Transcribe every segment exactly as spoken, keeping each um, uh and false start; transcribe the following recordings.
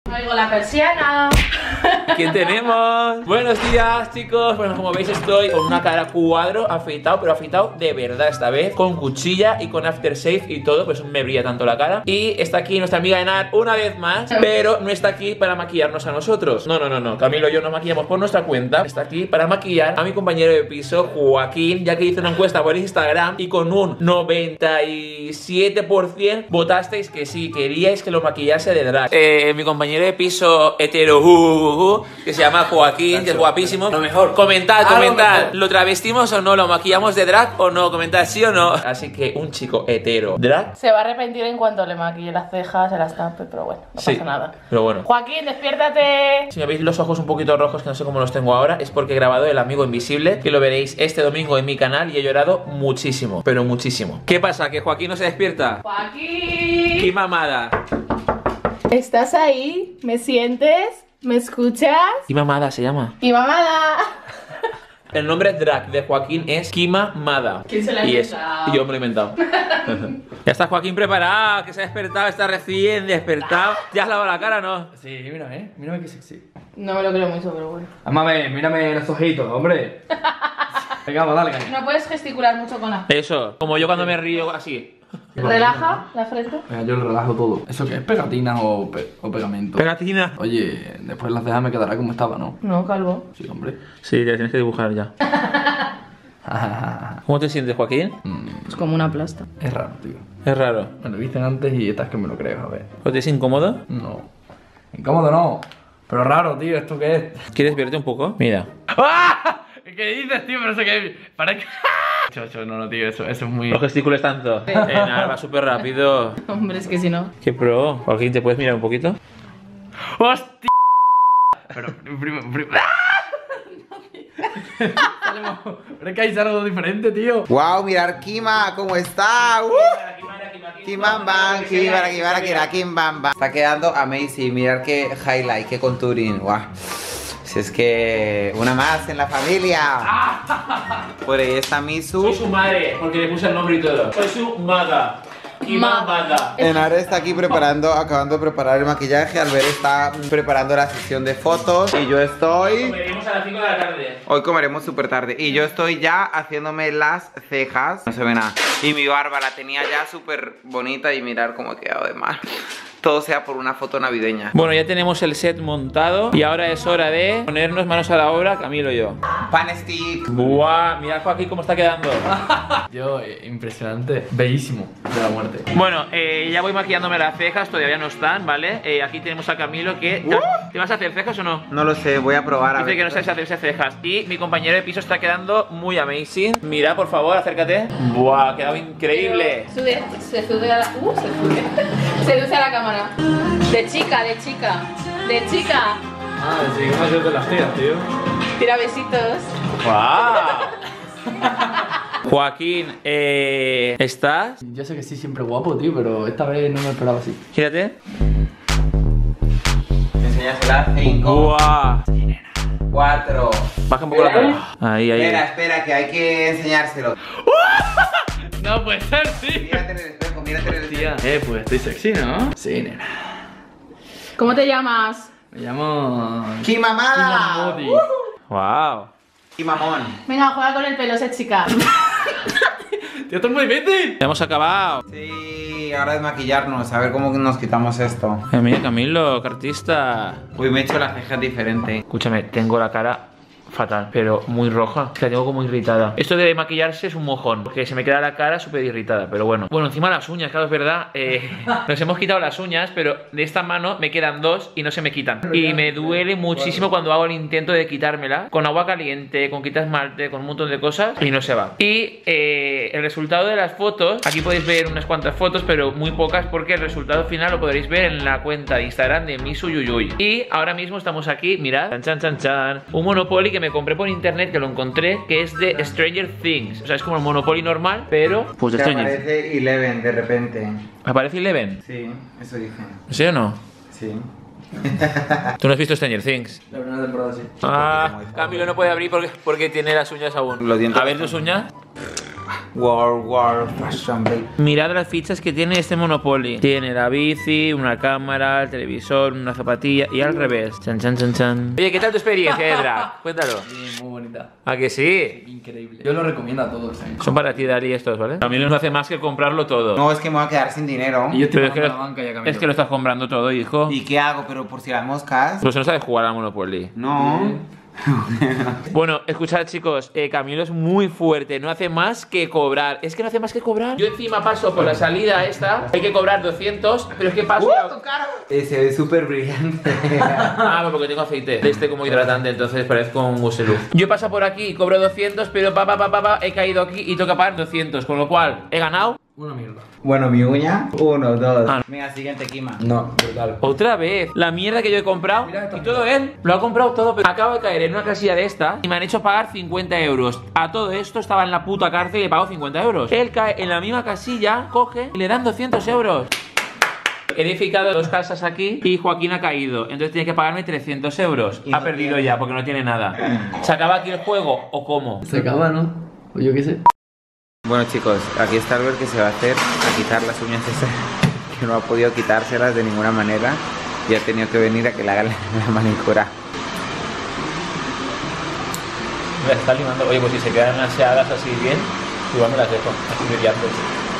Oigo la persiana. ¿Quién tenemos? Buenos días, chicos. Bueno, como veis estoy con una cara cuadro, afeitado, pero afeitado de verdad esta vez, con cuchilla y con aftershave y todo, pues me brilla tanto la cara. Y está aquí nuestra amiga Enar una vez más, pero no está aquí para maquillarnos a nosotros. No, no, no, no. Camilo y yo nos maquillamos por nuestra cuenta. Está aquí para maquillar a mi compañero de piso, Joaquín, ya que hice una encuesta por Instagram y con un noventa y siete por ciento votasteis que sí, queríais que lo maquillase de drag. Eh, mi compañero de piso hetero, uh, uh, uh, que se llama Joaquín, que es guapísimo. Lo mejor. Comentad, comentad. ¿Lo travestimos o no? ¿Lo maquillamos de drag o no? Comentad sí o no. Así que un chico hetero drag Se va a arrepentir en cuanto le maquille las cejas, se las tape, pero bueno, no sí, pasa nada. Pero bueno. Joaquín, despiértate. Si me veis los ojos un poquito rojos, que no sé cómo los tengo ahora, es porque he grabado El Amigo Invisible, que lo veréis este domingo en mi canal y he llorado muchísimo, pero muchísimo. ¿Qué pasa? ¿Que Joaquín no se despierta? Joaquín. ¡Qué mamada! ¿Estás ahí? ¿Me sientes? ¿Me escuchas? ¿Qué mamada se llama? ¡Y mamada! El nombre drag de Joaquín es Kima Mada. ¿Quién se lo ha y es, inventado? y yo me lo he inventado. Ya está Joaquín preparado, que se ha despertado, está recién despertado. ¿Ya has lavado la cara, no? Sí, mírame, eh. Mírame que sexy. No me lo creo mucho, pero bueno. Amame, mírame los ojitos, hombre. Venga, vamos, dale, caña. No puedes gesticular mucho con la... Eso, como yo cuando me río así. Relaja la frente. Venga, yo lo relajo todo. ¿Eso qué es? ¿Pegatina o, pe o pegamento? Pegatina. Oye, después la ceja me quedará como estaba, ¿no? No, calvo. Sí, hombre. Sí, te tienes que dibujar ya. ¿Cómo te sientes, Joaquín? Mm, Es como una plasta. es raro, tío. Es raro. Me lo dicen antes y esta es que me lo creo, a ver. ¿O te es incómodo? No. Incómodo no. Pero raro, tío, ¿esto qué es? ¿Quieres verte un poco? Mira. ¡Ah! ¿Qué dices, tío? Pero eso que... Parece que... Chocho, no, no, tío, eso, eso es muy... No gesticules tanto. Eh, nada, va súper rápido. Hombre, es que si no... Qué pro. Joaquín, ¿te puedes mirar un poquito? ¡Hostia! Pero, primo, primo... Pero es que hay algo diferente, tío. Wow, mirar Kima, ¿cómo está? Uh. Kim Bam Bam, Kim Bara, Kim Bara, Kira, Kim Bam Bam. Está quedando amazing, mirar qué highlight, qué contouring, wow. Si es que una más en la familia. Por ahí está Misu. Soy su madre, porque le puse el nombre y todo. Soy su mada. Kima Mada. Enar está aquí preparando, acabando de preparar el maquillaje. Albert está preparando la sesión de fotos. Y yo estoy... Comeremos a las cinco de la tarde. Hoy comeremos súper tarde. Y yo estoy ya haciéndome las cejas. No se ve nada. Y mi barba la tenía ya súper bonita. Y mirar cómo ha quedado de mal. Todo sea por una foto navideña. Bueno, ya tenemos el set montado. Y ahora es hora de ponernos manos a la obra, Camilo y yo. Pan stick. Buah, mirad Joaquín cómo está quedando. Yo, eh, impresionante. Bellísimo de la muerte. Bueno, eh, ya voy maquillándome las cejas, todavía no están, ¿vale? Eh, aquí tenemos a Camilo que... ¿Te vas a hacer cejas o no? No lo sé, voy a probar a Dice ver. que no sabes hacerse cejas. Y mi compañero de piso está quedando muy amazing. Mira, por favor, acércate. Buah, ha quedado increíble. Sude, se sude a la... Uh, se sude. Seduce a la cámara. De chica, de chica. De chica. Ah, sí, ¿cómo has de las tías, tío? Tira besitos. ¡Wow! Joaquín, eh, ¿estás? Yo sé que sí, siempre guapo, tío, pero esta vez no me esperaba así. Gírate. Enséñasela. Cinco, ¡Buah! cuatro. Baja un poco la cara. Ahí, ahí. Espera, espera, que hay que enseñárselo. No puede ser, tío. Mírate en el espejo, mírate en el espejo. Eh, pues estoy sexy, ¿no? Sí, nena. ¿Cómo te llamas? Me llamo... ¡Kimamada! Modi. ¡Wow! ¡Kimamón! Venga, juega con el pelo, sé chica. Tío, esto es muy difícil. Hemos acabado. Sí, ahora es maquillarnos, a ver cómo nos quitamos esto. Eh, mira, Camilo, qué artista. Uy, me he hecho las cejas diferente. Escúchame, tengo la cara fatal, pero muy roja. Es que la tengo como irritada. Esto de maquillarse es un mojón, porque se me queda la cara súper irritada, pero bueno. Bueno, encima las uñas, claro, es verdad. Eh, nos hemos quitado las uñas, pero de esta mano me quedan dos y no se me quitan. Y me duele muchísimo cuando hago el intento de quitármela. Con agua caliente, con quita esmalte, con un montón de cosas y no se va. Y eh, el resultado de las fotos, aquí podéis ver unas cuantas fotos, pero muy pocas, porque el resultado final lo podréis ver en la cuenta de Instagram de Misu Yuyuy. Y ahora mismo estamos aquí, mirad, chan chan chan chan, un Monopoly que me compré por internet, que lo encontré, que es de Stranger Things. O sea, es como el Monopoly normal, pero pues de Te Stranger. aparece Eleven de repente. ¿Aparece Eleven? Sí, eso dije. ¿Sí o no? Sí. ¿Tú no has visto Stranger Things? La primera temporada sí. Ah, Camilo no puede abrir porque, porque tiene las uñas aún. Los dientes A ver tus uñas. World War Fashion Week. Mirad las fichas que tiene este Monopoly. Tiene la bici, una cámara, el televisor, una zapatilla y al revés. Chan, chan, chan, chan. Oye, ¿qué tal tu experiencia de drag? Cuéntalo. Sí, muy bonita. ¿A que sí? Increíble. Yo lo recomiendo a todos, ¿eh? Son para ti, Dali, estos, ¿vale? A mí no hace más que comprarlo todo. No, es que me voy a quedar sin dinero. Y yo estoy Pero es que, pagando la banca ya, Camilo. es que lo estás comprando todo, hijo. ¿Y qué hago? Pero por si las moscas. Pues no sabes jugar al Monopoly. No. Bueno, escuchad, chicos, eh, Camilo es muy fuerte, no hace más que cobrar. Es que no hace más que cobrar. Yo encima paso por la salida esta, hay que cobrar doscientos, pero es que paso... Eh, se ve súper brillante. Ah, porque tengo aceite de este como hidratante, entonces parezco un guselú. Yo paso por aquí y cobro doscientos, pero pa, pa, pa, pa, pa, he caído aquí y toca pagar doscientos, con lo cual he ganado. Una mierda. Bueno, mi uña. Uno, dos. Ah. Venga, siguiente, Kima. No, brutal. Otra vez, la mierda que yo he comprado. Mira esta Y todo él lo ha comprado todo, pero acabo de caer en una casilla de esta y me han hecho pagar cincuenta euros. A todo esto estaba en la puta cárcel y he pagado cincuenta euros. Él cae en la misma casilla, coge y le dan doscientos euros. He edificado dos casas aquí y Joaquín ha caído, entonces tiene que pagarme trescientos euros. Y Ha no perdido tiene. ya porque no tiene nada. ¿Se acaba aquí el juego o cómo? Se acaba, ¿no? O yo qué sé. Bueno, chicos, aquí está Albert que se va a hacer a quitar las uñas esas que no ha podido quitárselas de ninguna manera y ha tenido que venir a que le hagan la, la manicura. Me está limando. Oye, pues si se quedan aseadas así bien, igual me las dejo, así brillantes.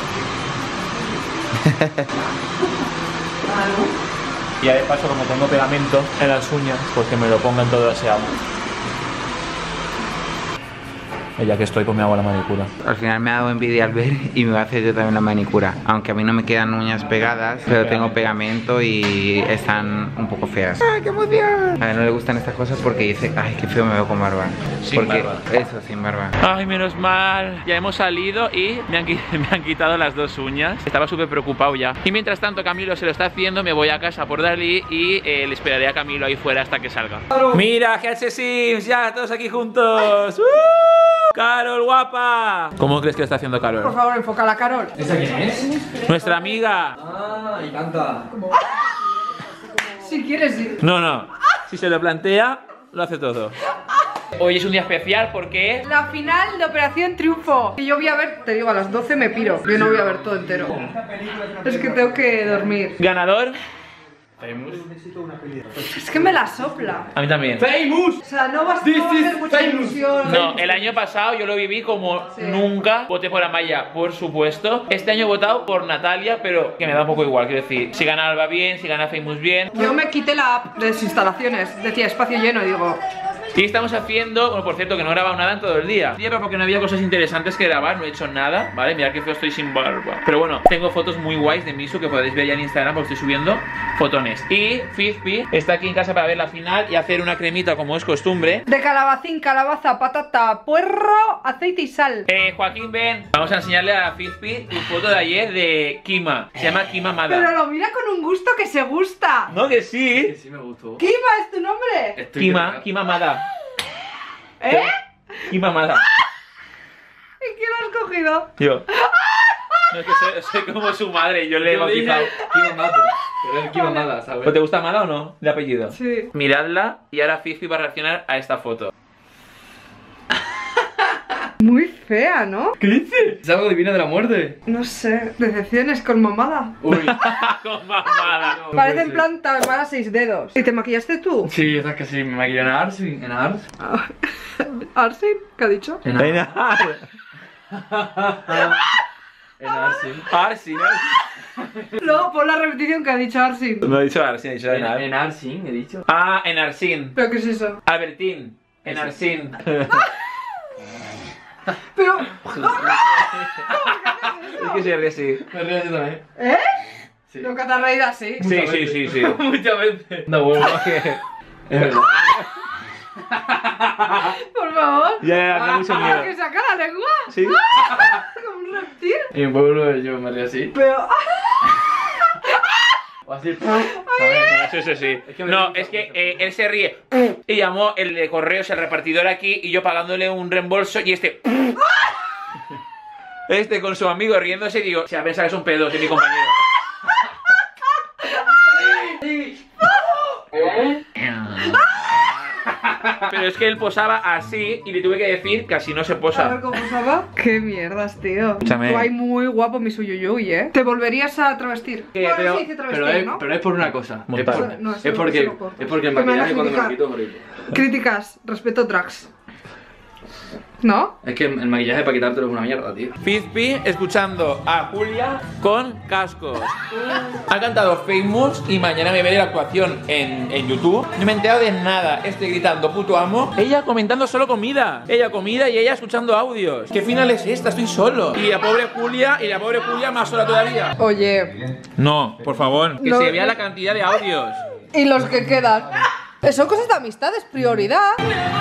Y ya de paso, como tengo pegamento en las uñas, pues que me lo pongan todo aseado. Ya que estoy, pues me hago la manicura. Al final me ha dado envidia al ver y me va a hacer yo también la manicura. Aunque a mí no me quedan uñas pegadas, pero tengo pegamento y están un poco feas. ¡Ay, qué emoción! A ver, no le gustan estas cosas porque dice, ay, qué feo me veo con barba. Sin porque barba. Eso, sin barba. Ay, menos mal. Ya hemos salido y me han, qui- me han quitado las dos uñas. Estaba súper preocupado ya. Y mientras tanto Camilo se lo está haciendo, me voy a casa por Dalí y eh, le esperaré a Camilo ahí fuera hasta que salga. Mira, G H Sims, ya todos aquí juntos. ¡Uh! ¡Carol, guapa! ¿Cómo crees que lo está haciendo Carol? Por favor, enfoca a la Carol. ¿Esa quién es? Nuestra amiga. Ah, y canta. Si quieres ir. No, no. Si se lo plantea, lo hace todo. Hoy es un día especial porque... La final de Operación Triunfo. Y yo voy a ver, te digo, a las doce me piro. Yo no voy a ver todo entero. Es que tengo que dormir. Ganador. Es que me la sopla. A mí también. ¡Famous! O sea, no va, This no va a hacer is mucha famous. ilusión. No, el año pasado yo lo viví como Sí. nunca. Voté por Amaya, por supuesto. Este año he votado por Natalia, pero que me da un poco igual. Quiero decir, si gana Alba bien, si gana Famous bien. Yo me quité la app de desinstalaciones. Decía espacio lleno y digo, Y estamos haciendo, bueno, por cierto, que no he grabado nada en todo el día. Sí, pero porque no había cosas interesantes que grabar, no he hecho nada, ¿vale? Mirad que feo estoy sin barba. Pero bueno, tengo fotos muy guays de Misu que podéis ver ya en Instagram porque estoy subiendo fotones. Y Fizpi está aquí en casa para ver la final y hacer una cremita como es costumbre. de calabacín, calabaza, patata, puerro, aceite y sal. Eh, Joaquín, ven. Vamos a enseñarle a Fizpi tu foto de ayer de Kima. Se llama Kima Mada. Pero lo mira con un gusto que se gusta. No, que sí. Sí, sí me gustó. Kima es tu nombre. Estoy Kima, cremado. Kima Mada. ¿Eh? Kima Mada. ¿Y quién lo has cogido? Yo. No, es que soy, soy como su madre, yo le he Yo dije bautizado. Kima Mato, pero es Kima Mada, ¿sabes? ¿Pero te gusta Mada o no? De apellido. Sí. Miradla y ahora Fifi va a reaccionar a esta foto. Muy fea, ¿no? ¿Qué dices? Es algo divino de la muerte. No sé, decepciones con mamada. Uy. Con mamada. No Parece puede en ser. plan Tamara seis dedos. ¿Y te maquillaste tú? Sí, es que sí, me maquillé en Ars, en Ars. ¿Arsin? ¿Qué ha dicho? En En Ars. Ar- En Ars, sí. Arsin. Luego pon la repetición que ha dicho Arsin. No he dicho Arsin, he dicho En, en en Ars, sí, he dicho. Ah, en Arsin. ¿Pero qué es eso? Albertín. En Arsin. Pero... Es que se ríe así. Me río yo también. ¿Eh? Sí. Nunca te has reído así. Sí, sí, sí, sí. Muchas veces. No, bueno, es verdad. Por favor. Ya, ya, da mucho ¿Que miedo. saca la lengua? Sí. Como un reptil. En mi pueblo yo me río así. Pero... O así. Sí, sí, sí. Es que me No, gusta es que mucho. eh, él se ríe y llamó el de correos, el repartidor aquí y yo pagándole un reembolso y este... Este con su amigo riéndose y digo, se ha pensado que es un pedo, es mi compañero. Pero es que él posaba así y le tuve que decir que así no se A ver posa. cómo posaba. Qué mierdas, tío. Escúchame. Tú hay muy guapo mi suyuyuy, ¿eh? ¿Te volverías a travestir? Que- Bueno, pero, se dice travestir, pero, es, ¿no? pero es por una cosa. Es, Montar. por- No, eso es no- porque, eso no cortas. es porque el Que me van a maquillaje cuando me lo criticar. quito es horrible. Críticas, respeto drags. ¿No? Es que el maquillaje para quitártelo es una mierda, tío. Fizpi escuchando a Julia con cascos. Ha cantado Famous y mañana me veré la actuación en, en YouTube. No me he enterado de nada. Estoy gritando puto amo. Ella comentando solo comida. Ella comida y ella escuchando audios. ¿Qué final es esta? Estoy solo. Y la pobre Julia, y la pobre Julia más sola todavía. Oye, No, por favor. Que No, se vea no. la cantidad de audios. y los que quedan. Son cosas de amistad, es prioridad.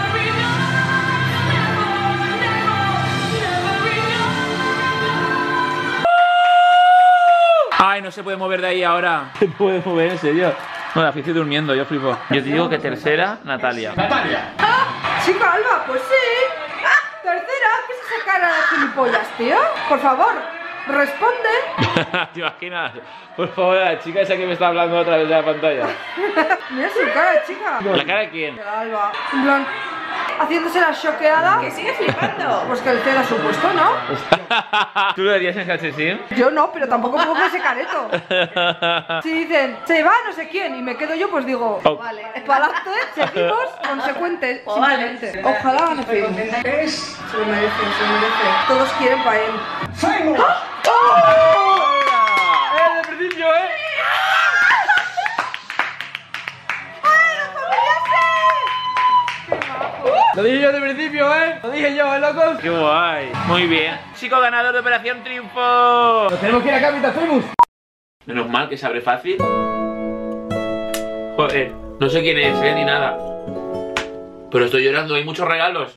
Ay, no se puede mover de ahí ahora. Se puede mover, en serio. No, la estoy durmiendo, yo flipo. Yo te digo que tercera, Natalia. Chica Alba, pues sí. Ah, tercera, ¿qué es esa cara de gilipollas, tío? Por favor, responde. ¿Te imaginas? Por favor, la chica esa que me está hablando a través de la pantalla. Mira su cara, chica. ¿La cara de quién? De Alba. En plan, haciéndose la choqueada. Que sigue flipando. Pues que el ceda su puesto, ¿no? ¿Tú lo harías en calcetín? Yo no, pero tampoco pongo ese careto. Si dicen, se va no sé quién, y me quedo yo, pues digo, Oh. vale, para adelante, seguimos, consecuentes, O vale. simplemente. Ojalá gane Famous. Se lo merece, se lo merece. Todos quieren para él. ¡Eh, de principio, eh! Lo dije yo de principio, ¿eh? Lo dije yo, ¿eh, locos? ¡Qué guay! Muy bien. Chico ganador de Operación Triunfo. Nos tenemos que ir a Capital Famous. Menos mal que se abre fácil. Joder, no sé quién es, eh, ni nada. Pero estoy llorando, hay muchos regalos.